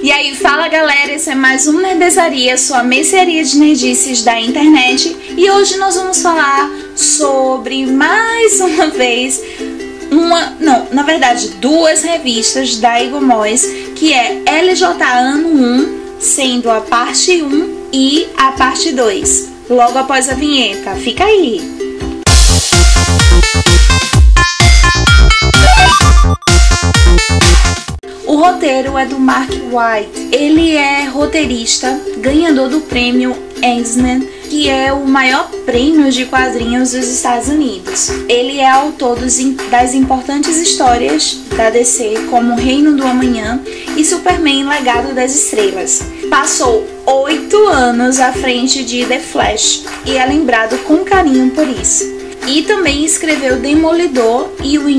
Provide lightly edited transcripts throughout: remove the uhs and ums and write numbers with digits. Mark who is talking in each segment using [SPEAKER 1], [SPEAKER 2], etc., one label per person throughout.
[SPEAKER 1] E aí, fala galera, esse é mais um Nerdesaria, sua mercearia de nerdices da internet. E hoje nós vamos falar sobre, mais uma vez, duas revistas da Eagle Moyes, que é LJA Ano 1, sendo a parte 1 e a parte 2. Logo após a vinheta, fica aí! O roteiro é do Mark Waid. Ele é roteirista, ganhador do prêmio Eisner, que é o maior prêmio de quadrinhos dos Estados Unidos. Ele é autor das importantes histórias da DC, como Reino do Amanhã e Superman Legado das Estrelas. Passou 8 anos à frente de The Flash e é lembrado com carinho por isso. E também escreveu Demolidor e o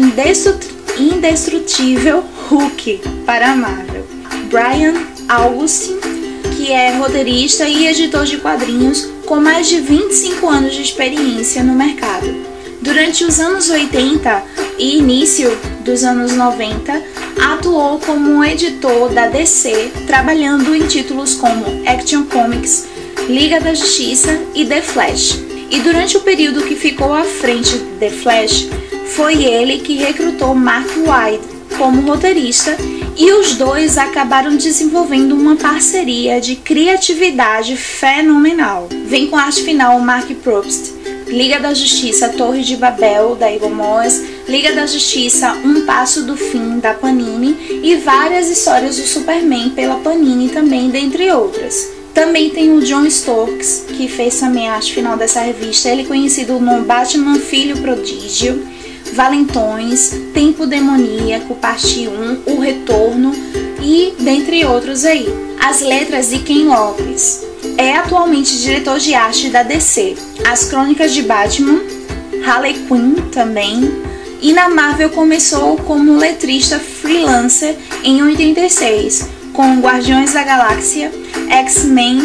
[SPEAKER 1] indestrutível Hulk para a Marvel. Brian Augustine, que é roteirista e editor de quadrinhos com mais de 25 anos de experiência no mercado. Durante os anos 80 e início dos anos 90, atuou como editor da DC, trabalhando em títulos como Action Comics, Liga da Justiça e The Flash. E durante o período que ficou à frente de The Flash, foi ele que recrutou Mark Waid como roteirista, e os dois acabaram desenvolvendo uma parceria de criatividade fenomenal. Vem com arte final Mark Probst, Liga da Justiça Torre de Babel, da Eagle Moyes, Liga da Justiça Um Passo do Fim, da Panini, e várias histórias do Superman pela Panini também, dentre outras. Também tem o John Stokes, que fez também a arte final dessa revista, ele conhecido no Batman Filho Prodígio, Valentões, Tempo Demoníaco, parte 1, O Retorno e dentre outros aí. As letras de Ken Lopes. É atualmente diretor de arte da DC. As Crônicas de Batman, Harley Quinn também. E na Marvel começou como letrista freelancer em 86, com Guardiões da Galáxia, X-Men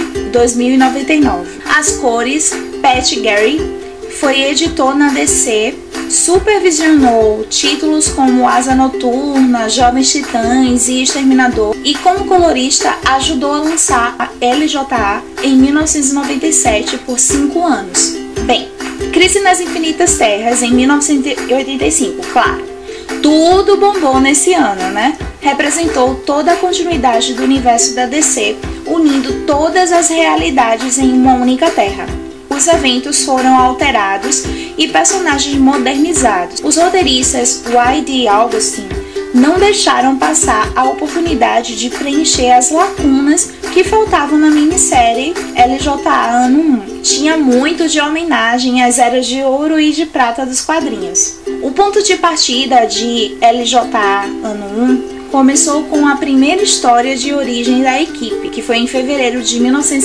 [SPEAKER 1] 2099. As cores, Pat Garrett, foi editor na DC, supervisionou títulos como Asa Noturna, Jovens Titãs e Exterminador, e como colorista ajudou a lançar a LJA em 1997 por 5 anos. Bem, Crise nas Infinitas Terras em 1985, claro. Tudo bombou nesse ano, né? Representou toda a continuidade do universo da DC, unindo todas as realidades em uma única terra. Os eventos foram alterados e personagens modernizados. Os roteiristas Waid e Augustine não deixaram passar a oportunidade de preencher as lacunas que faltavam na minissérie LJA Ano 1. Tinha muito de homenagem às eras de ouro e de prata dos quadrinhos. O ponto de partida de LJA Ano 1 começou com a primeira história de origem da equipe, que foi em fevereiro de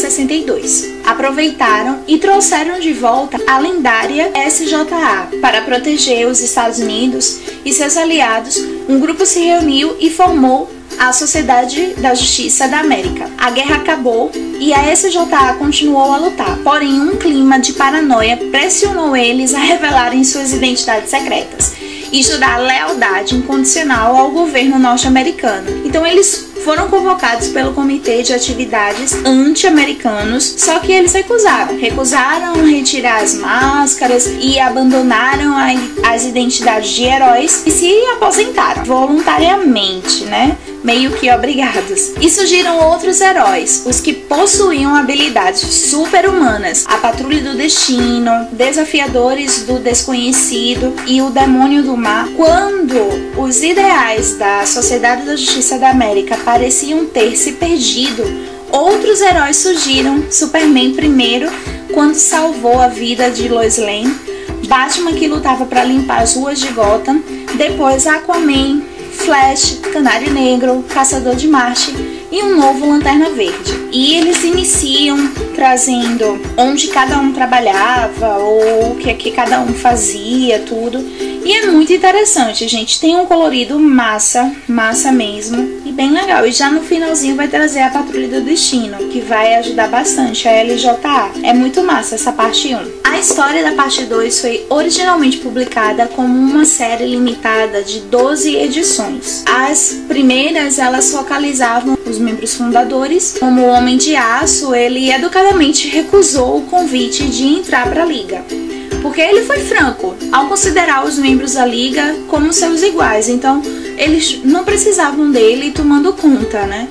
[SPEAKER 1] 1962. Aproveitaram e trouxeram de volta a lendária SJA. Para proteger os Estados Unidos e seus aliados, um grupo se reuniu e formou a Sociedade da Justiça da América. A guerra acabou e a SJA continuou a lutar, porém um clima de paranoia pressionou eles a revelarem suas identidades secretas e jurar lealdade incondicional ao governo norte-americano. Então eles foram convocados pelo Comitê de Atividades Anti-Americanos, só que eles recusaram retirar as máscaras e abandonaram as identidades de heróis e se aposentaram voluntariamente, né? Meio que obrigados. E surgiram outros heróis, os que possuíam habilidades super-humanas, a Patrulha do Destino, Desafiadores do Desconhecido e o Demônio do Mar. Quando os ideais da Sociedade da Justiça da América pareciam ter se perdido, outros heróis surgiram. Superman primeiro, quando salvou a vida de Lois Lane, Batman, que lutava para limpar as ruas de Gotham, depois Aquaman, Flash, Canário Negro, Caçador de Marte e um novo Lanterna Verde. E eles iniciam trazendo onde cada um trabalhava ou o que cada um fazia, tudo. E é muito interessante, gente. Tem um colorido massa mesmo. E bem legal. E já no finalzinho vai trazer a Patrulha do Destino, que vai ajudar bastante a LJA. É muito massa essa parte 1. A história da parte 2 foi originalmente publicada como uma série limitada de 12 edições. As primeiras, elas focalizavam os membros fundadores. Como o Homem de Aço, ele educadamente recusou o convite de entrar para a Liga, porque ele foi franco ao considerar os membros da Liga como seus iguais. Então eles não precisavam dele tomando conta, né?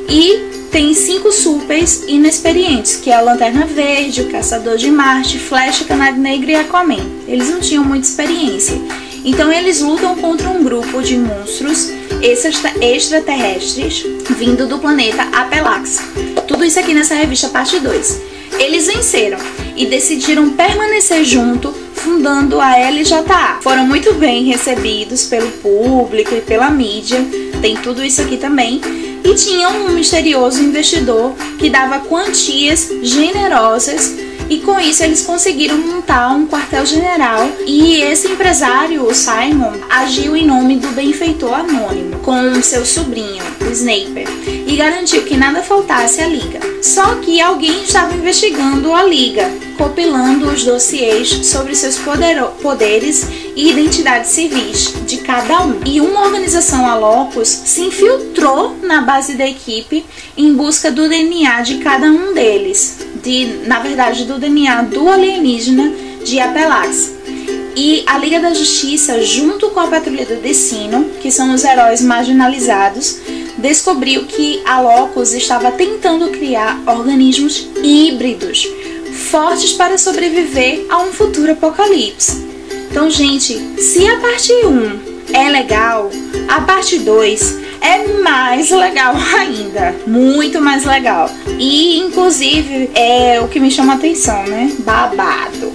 [SPEAKER 1] E tem 5 supers inexperientes, que é a Lanterna Verde, o Caçador de Marte, Flash, Canário Negro e Aquaman. Eles não tinham muita experiência. Então eles lutam contra um grupo de monstros extraterrestres vindo do planeta Apelax. Tudo isso aqui nessa revista parte 2. Eles venceram e decidiram permanecer junto, fundando a LJA. Foram muito bem recebidos pelo público e pela mídia, tem tudo isso aqui também. E tinham um misterioso investidor que dava quantias generosas, e com isso eles conseguiram montar um quartel-general. E esse empresário, o Simon, agiu em nome do benfeitor anônimo com seu sobrinho, o Snaper, e garantiu que nada faltasse à Liga. Só que alguém estava investigando a Liga, compilando os dossiês sobre seus poderes e identidades civis de cada um. E uma organização Alocus se infiltrou na base da equipe em busca do DNA de cada um deles, na verdade do DNA do alienígena de Apelax. E a Liga da Justiça, junto com a Patrulha do Destino, que são os heróis marginalizados, descobriu que a Alocus estava tentando criar organismos híbridos fortes para sobreviver a um futuro apocalipse. Então, gente, se a parte 1 é legal, a parte 2 é mais legal ainda, muito mais legal. E inclusive é o que me chama a atenção, né? Babado.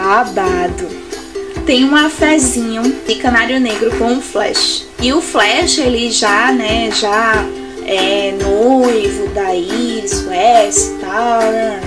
[SPEAKER 1] Tem um afezinho de Canário Negro com o Flash. E o Flash, ele já é noivo da Iris West e tal.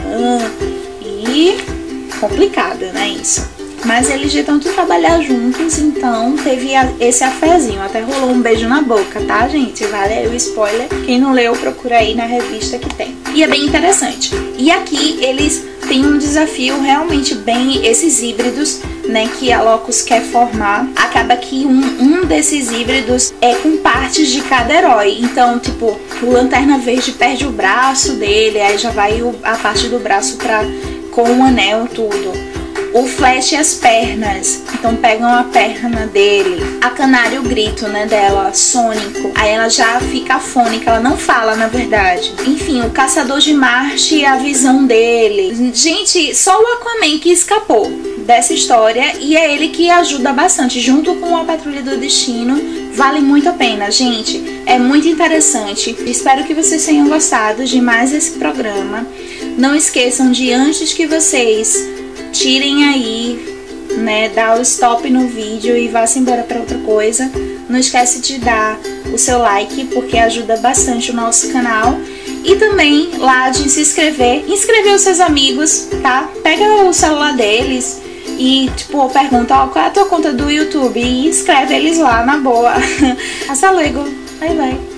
[SPEAKER 1] E complicado, né, isso? Mas eles já tanto trabalhar juntos, então teve esse afezinho. Até rolou um beijo na boca, tá, gente? Vale aí o spoiler. Quem não leu, procura aí na revista que tem. E é bem interessante. E aqui eles têm um desafio realmente bem... Esses híbridos, né, que a Locus quer formar. Acaba que um desses híbridos é com partes de cada herói. Então, tipo, o Lanterna Verde perde o braço dele, aí já vai a parte do braço com o anel, tudo. O Flash e as pernas, então pegam a perna dele. A Canário, o grito, né, dela, sônico. Aí ela já fica afônica, ela não fala, na verdade. Enfim, o Caçador de Marte e a visão dele. Gente, só o Aquaman que escapou dessa história, e é ele que ajuda bastante, junto com a Patrulha do Destino. Vale muito a pena, gente. É muito interessante. Espero que vocês tenham gostado de mais esse programa. Não esqueçam de, antes que vocês tirem aí, né, dar o stop no vídeo e vá-se embora para outra coisa, não esquece de dar o seu like, porque ajuda bastante o nosso canal. E também lá de se inscrever os seus amigos, tá? Pega o celular deles e, tipo, pergunta, ó, qual é a tua conta do YouTube? E inscreve eles lá, na boa. Hasta luego. Bye, bye.